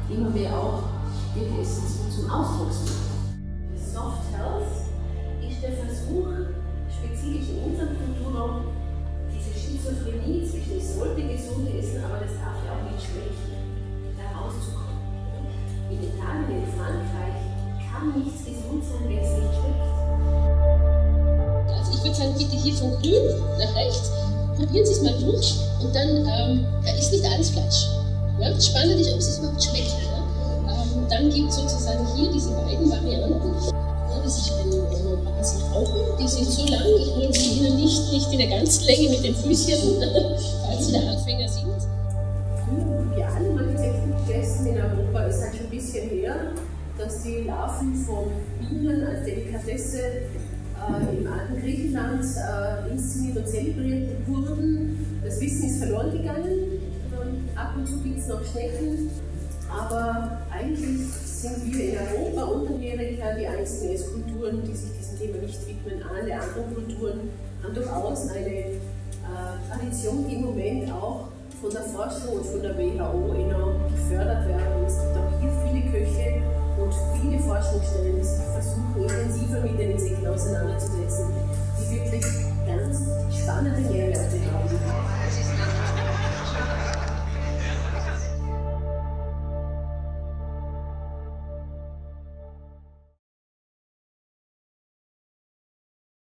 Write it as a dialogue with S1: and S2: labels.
S1: immer mehr auch ihre Essenz zum Ausdruck bringen. Soft Health ist der Versuch, spezifisch in unserem Kulturraum, diese Schizophrenie zwischen ich sollte gesund essen, aber das darf ja auch nicht schmecken, da rauszukommen. In Italien, in Frankreich kann nichts gesund sein, wenn es nicht schmeckt.
S2: Also ich würde sagen, bitte hier von grün nach rechts, probieren Sie es mal durch und dann, da ist nicht alles Fleisch. Ja, das Spannende ist, ob es überhaupt schmeckt. Ja? Dann gibt es sozusagen hier diese beiden Varianten. Ja, das ist ein Basitrauchen, die sind so lang, ich hole sie Ihnen nicht in der ganzen Länge mit den Füßchen, falls Sie der Anfänger sind.
S1: Früher haben wir alle mal Insekten gegessen in Europa, ist halt schon ein bisschen her, dass die Larven von Bienen als Delikatesse im alten Griechenland inszeniert und zelebriert wurden. Das Wissen ist verloren gegangen. Ab und zu gibt es noch Schnecken, aber eigentlich sind wir in Europa und Amerika die einzigen Esskulturen, die sich diesem Thema nicht widmen. Alle anderen Kulturen haben durchaus eine Tradition, die im Moment auch von der Forschung und von der WHO enorm gefördert werden. Es gibt auch hier viele Köche und viele Forschungsstellen, die sich versuchen, intensiver mit den Insekten auseinanderzusetzen, die wirklich ganz spannende